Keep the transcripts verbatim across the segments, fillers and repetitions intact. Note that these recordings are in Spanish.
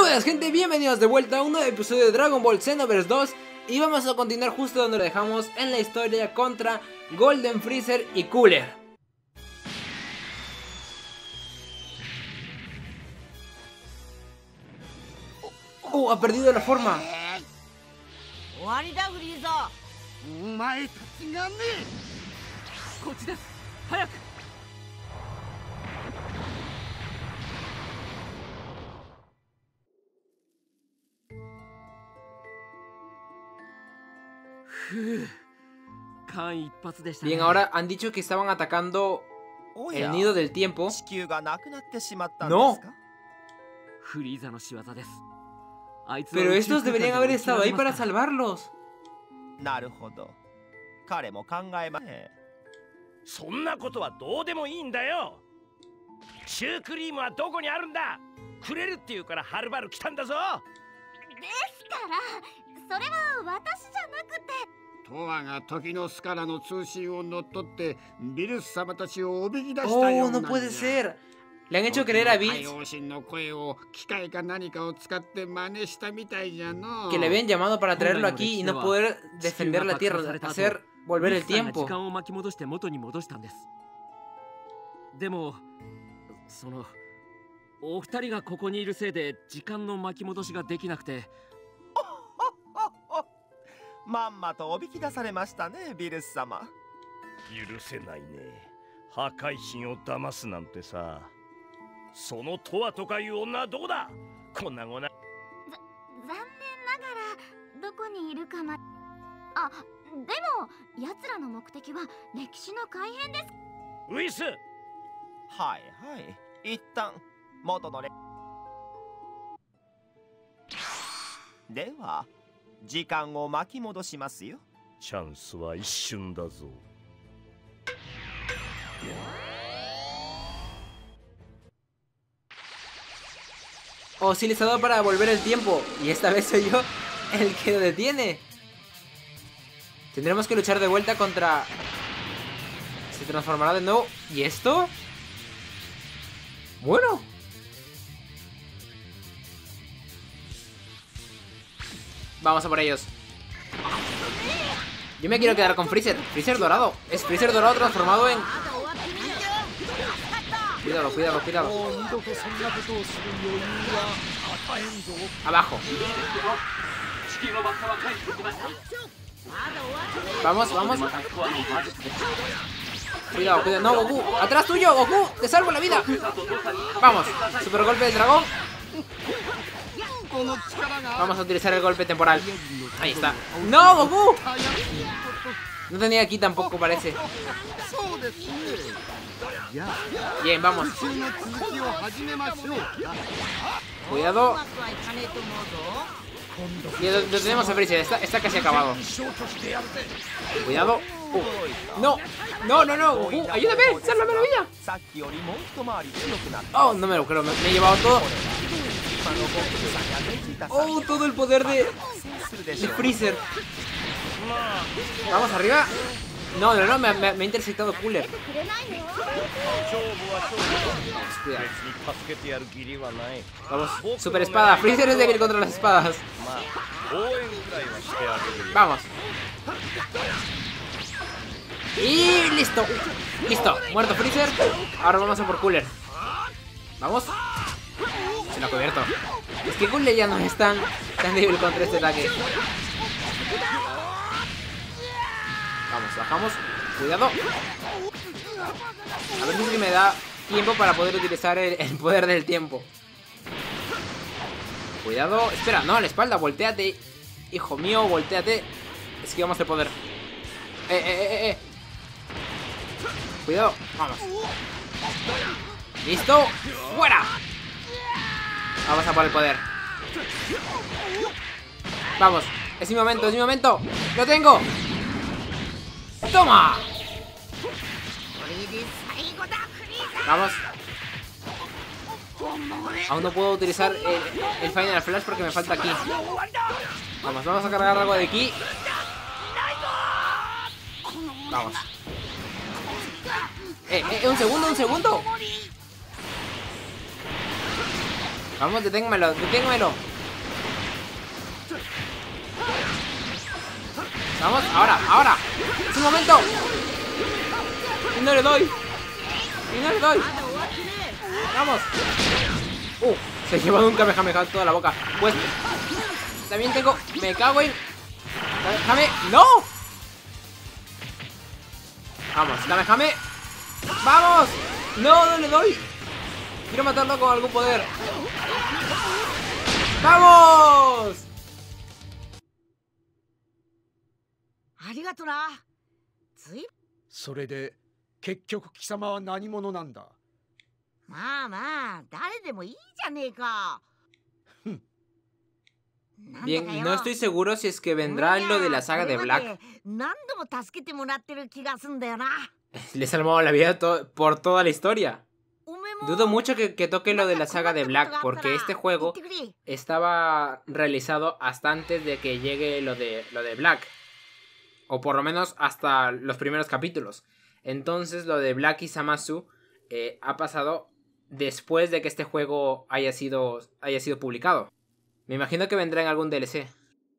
Buenas gente, bienvenidos de vuelta a un nuevo episodio de Dragon Ball Xenoverse dos. Y vamos a continuar justo donde lo dejamos en la historia contra Golden Freezer y Cooler. Oh, ha perdido la forma. Bien, ahora han dicho que estaban atacando el nido del tiempo. No. Pero estos deberían haber estado ahí para salvarlos. Oh, no puede ser. Le han hecho creer a Bills que le habían llamado para traerlo aquí y no poder defender la Tierra, hacer volver el tiempo. Oh, sí, les ha dado para volver el tiempo. Y esta vez soy yo el que lo detiene. Tendremos que luchar de vuelta contra... Se transformará de nuevo. ¿Y esto? Bueno. Vamos a por ellos. Yo me quiero quedar con Freezer. Freezer dorado. Es Freezer dorado transformado en... Cuidado, cuidado, cuidado. Abajo. Vamos, vamos. Cuidado, cuidado. No, Goku. Atrás tuyo, Goku. Te salvo la vida. Vamos. Super golpe de dragón. Vamos a utilizar el golpe temporal. Ahí está. ¡No, Goku! No tenía aquí tampoco, parece. Bien, vamos. Cuidado. Cuidado, lo tenemos a Freezer. Está, está casi acabado. Cuidado. Uh. No, no, no, no. Goku, ayúdame. Sálvame la vida. Oh, no me lo creo. Me, me he llevado todo. Oh, todo el poder de, de Freezer. Vamos arriba. No, no, no, me, me, me ha interceptado Cooler. Vamos, super espada. Freezer es débil contra las espadas. Vamos. Y listo. Listo, muerto Freezer. Ahora vamos a por Cooler. Vamos. Se lo ha cubierto. Es que Cooler ya no es tan, tan débil contra este ataque. Vamos, bajamos. Cuidado. A ver si es que me da tiempo para poder utilizar el, el poder del tiempo. Cuidado. Espera, no, a la espalda. Voltéate. Hijo mío, voltéate. Esquivamos el poder. Eh, eh, eh, eh. Cuidado. Vamos. Listo. ¡Fuera! Vamos a por el poder. Vamos. Es mi momento, es mi momento. ¡Lo tengo! ¡Toma! Vamos. Aún no puedo utilizar el, el Final Flash porque me falta aquí. Vamos, vamos a cargar algo de aquí. Vamos. Eh, eh, un segundo, un segundo. Vamos, deténmelo, deténmelo. Vamos, ahora, ahora. Es un momento. Y no le doy. Y no le doy. Vamos. Uh, se ha llevado un Kamehameha toda la boca. Pues también tengo. Me cago en. Kamehame. ¡No! Vamos, Kamehame. ¡Vamos! No, no le doy. Quiero matarlo con algún poder. ¡Vamos! ありがとな。ずいそれで結局貴様は何者なんだ。 まあまあ誰でもいいじゃねえか。 Bien, no estoy seguro si es que vendrá lo de la saga de Black. 何度も助けてもらってる気がすんだよな。 Le he salvado la vida to por toda la historia. Dudo mucho que, que toque lo de la saga de Black, porque este juego estaba realizado hasta antes de que llegue lo de, lo de Black. O por lo menos hasta los primeros capítulos. Entonces lo de Black y Zamasu eh, ha pasado después de que este juego haya sido, haya sido publicado. Me imagino que vendrá en algún D L C.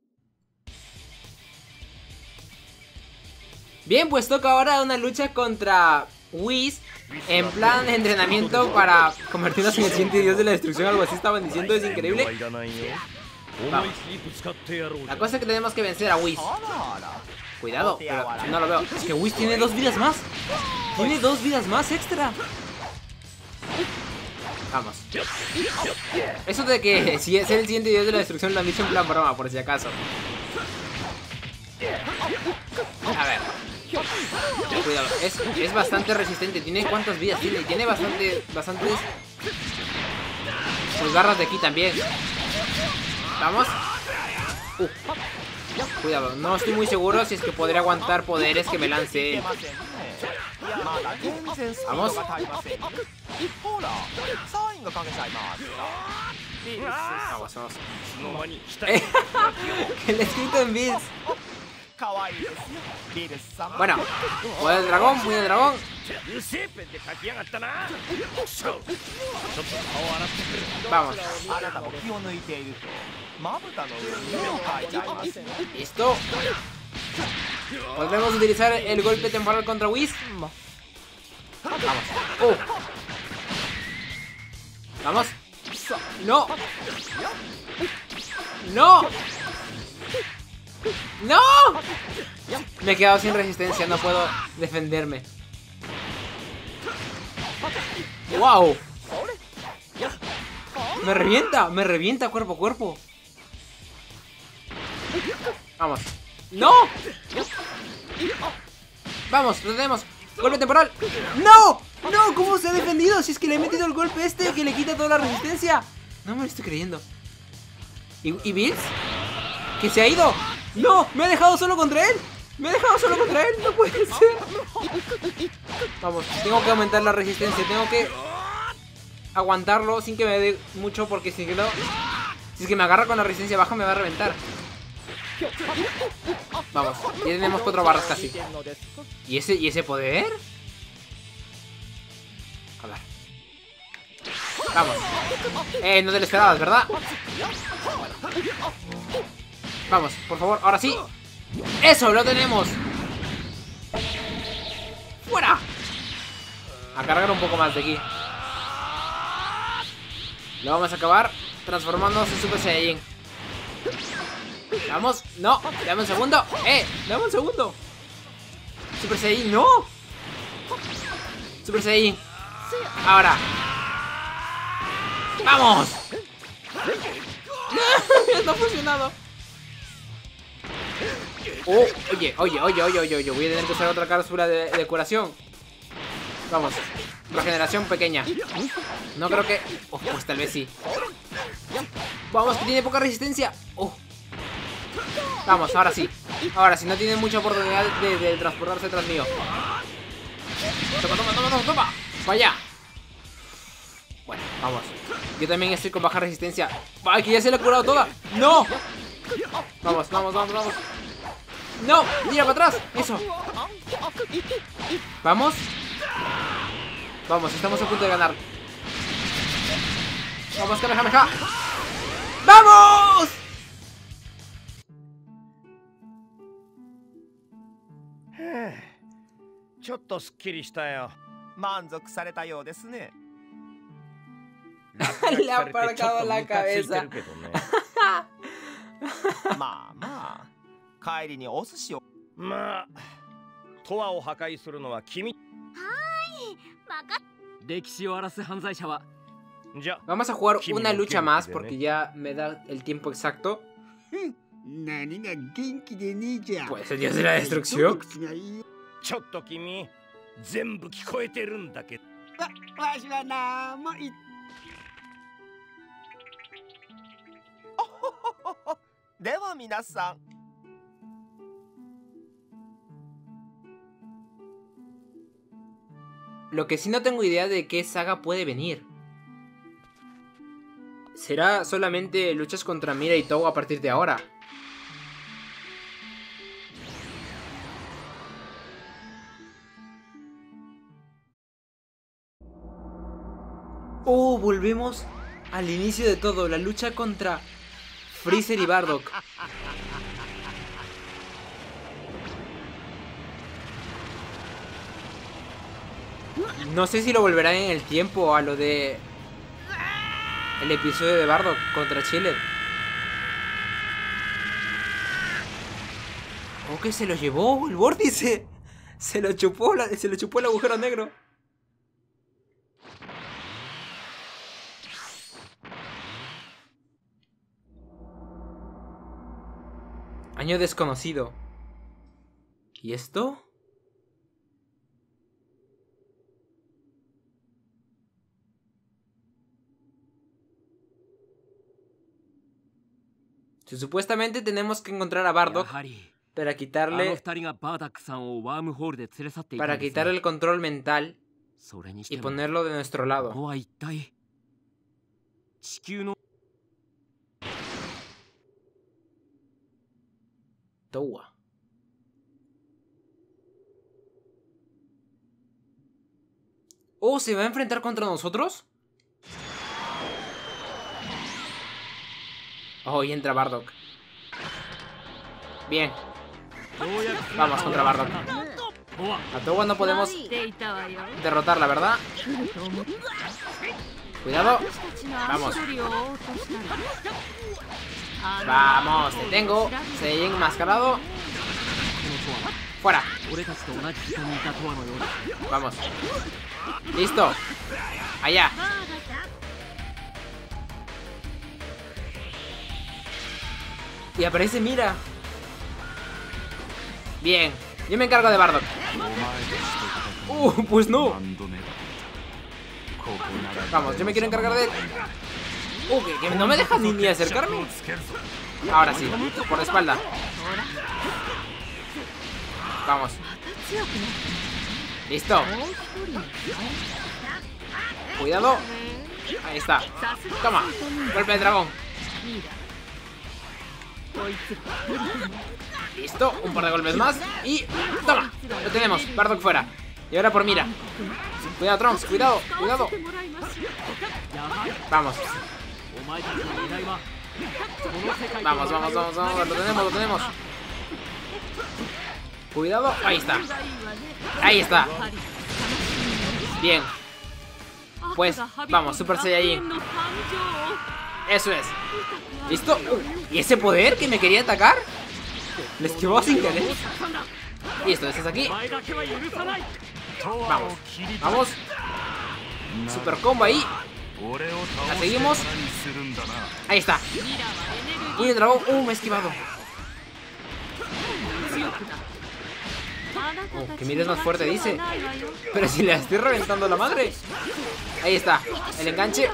Bien, pues toca ahora una lucha contra Whis. En plan de entrenamiento para convertirnos en el siguiente dios de la destrucción. Algo así estaban diciendo, es increíble. Vamos. La cosa es que tenemos que vencer a Whis. Cuidado, pero no lo veo. Es que Whis tiene dos vidas más. Tiene dos vidas más extra. Vamos. Eso de que si es el siguiente dios de la destrucción lo han dicho en plan broma, por si acaso. A ver. Cuidado, es, es bastante resistente. ¿Tiene cuántas vidas tiene? Tiene bastante, bastantes. Sus garras de aquí también. Vamos. Uh. Cuidado, no estoy muy seguro si es que podré aguantar poderes que me lance él. Vamos. Vamos, vamos. Que le he escrito en bits. Bueno, voy al dragón, voy al dragón. Vamos. Listo. Podremos utilizar el golpe temporal contra Whis. Vamos. Uh. Vamos. No. No. ¡No! Me he quedado sin resistencia, no puedo defenderme. ¡Wow! Me revienta, me revienta cuerpo a cuerpo. Vamos. ¡No! Vamos, lo tenemos. Golpe temporal. ¡No! ¡No! ¿Cómo se ha defendido? Si es que le he metido el golpe este que le quita toda la resistencia. No me lo estoy creyendo. ¿Y, y Bills? ¿Que se ha ido? ¡No! ¡Me ha dejado solo contra él! ¡Me ha dejado solo contra él! ¡No puede ser! Vamos, tengo que aumentar la resistencia. Tengo que aguantarlo sin que me dé mucho, porque si, no, si es que me agarra con la resistencia baja me va a reventar. Vamos, ya tenemos cuatro barras casi. ¿Y ese, y ese poder? A ver. Vamos. Eh, no te lo esperabas, ¿verdad? Vamos, por favor, ahora sí. ¡Eso, lo tenemos! ¡Fuera! A cargar un poco más de aquí. Lo vamos a acabar transformándonos en Super Saiyajin. Vamos, no, dame un segundo. Eh, dame un segundo. Super Saiyajin, no. Super Saiyajin. Ahora. ¡Vamos! No ha funcionado. Oh, oye, oye, oye, oye, oye, oye. Voy a tener que usar otra cápsula de, de curación. Vamos. Regeneración pequeña. No creo que... Oh, pues tal vez sí. Vamos, que tiene poca resistencia. Oh. Vamos, ahora sí. Ahora sí, no tiene mucha oportunidad de, de transportarse tras mío. Toma, toma, toma, toma, toma. Vaya. Bueno, vamos. Yo también estoy con baja resistencia. ¡Ay, que ya se le ha curado toda! ¡No! Vamos, vamos, vamos, vamos. ¡No! ¡Mira para atrás! ¡Eso! ¿Vamos? Vamos, estamos a punto de ganar. Vamos, Kamehameha. ¡Vamos! ちょっとすっきりしたよ。 満足されたようですね。 Le ha aparcado la cabeza. まあまあ、帰りにお寿司を。 まあ、トワを破壊するのは君。 歴史を荒らす犯罪者は。 じゃ、 Vamos a jugar una lucha más porque ya me da el tiempo exacto. 何が元気でねえじゃん。 Pues el dios de la destrucción. ちょっと君、全部聞こえてるんだけど。 わ、わしはなもい。 では皆さん。 Lo que sí no tengo idea de qué saga puede venir. ¿Será solamente luchas contra Mira y Tou a partir de ahora? Oh, volvemos al inicio de todo, la lucha contra Freezer y Bardock. No sé si lo volverán en el tiempo a lo de el episodio de Bardock contra Chiller. Oh, que se lo llevó el vórtice. Se lo chupó, la, se lo chupó el agujero negro. Año desconocido. ¿Y esto? Supuestamente tenemos que encontrar a Bardock para quitarle para quitarle el control mental y ponerlo de nuestro lado. Towa. Oh, ¿se va a enfrentar contra nosotros? Oh, y entra Bardock. Bien. Vamos contra Bardock. A Towa no podemos derrotarla, ¿verdad? Cuidado. Vamos. Vamos, te tengo. Saiyajin enmascarado. Fuera. Vamos. Listo. Allá. Y aparece Mira. Bien. Yo me encargo de Bardock. Uh, pues no. Vamos, yo me quiero encargar de... Uh, que, que no me deja ni, ni acercarme. Ahora sí, por la espalda. Vamos. Listo. Cuidado. Ahí está. Toma. Golpe de dragón. Listo. Un par de golpes más. Y... toma. Lo tenemos. Bardock fuera. Y ahora por Mira. Cuidado, Trunks. Cuidado. Cuidado. Vamos. Vamos, vamos, vamos, vamos. Lo tenemos, lo tenemos. Cuidado. Ahí está. Ahí está. Bien. Pues, vamos, Super Saiyajin. Eso es. ¿Listo? Uh, ¿y ese poder que me quería atacar? Le esquivó sin querer. Listo, ¿estás aquí? Vamos. Vamos. Super combo ahí. La seguimos. Ahí está. Y el dragón. Uh, me he esquivado. Oh, que Mira es más fuerte, dice. Pero si le estoy reventando la madre. Ahí está. El enganche.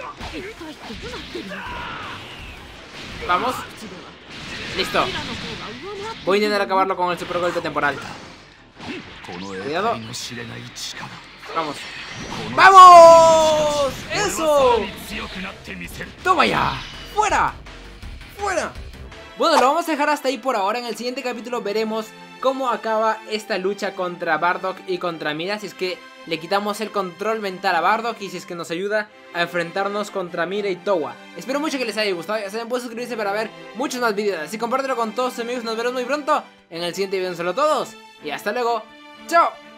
Vamos. Listo. Voy a intentar acabarlo con el super golpe temporal. Cuidado. Vamos. ¡Vamos! ¡Eso! ¡Toma ya! ¡Fuera! ¡Fuera! Bueno, lo vamos a dejar hasta ahí por ahora. En el siguiente capítulo veremos cómo acaba esta lucha contra Bardock y contra Mira. Si es que le quitamos el control mental a Bardock y si es que nos ayuda a enfrentarnos contra Mira y Towa. Espero mucho que les haya gustado, ya saben, pueden suscribirse para ver muchos más vídeos, así compártelo con todos sus amigos, nos veremos muy pronto en el siguiente video. Un saludo a todos y hasta luego, chao.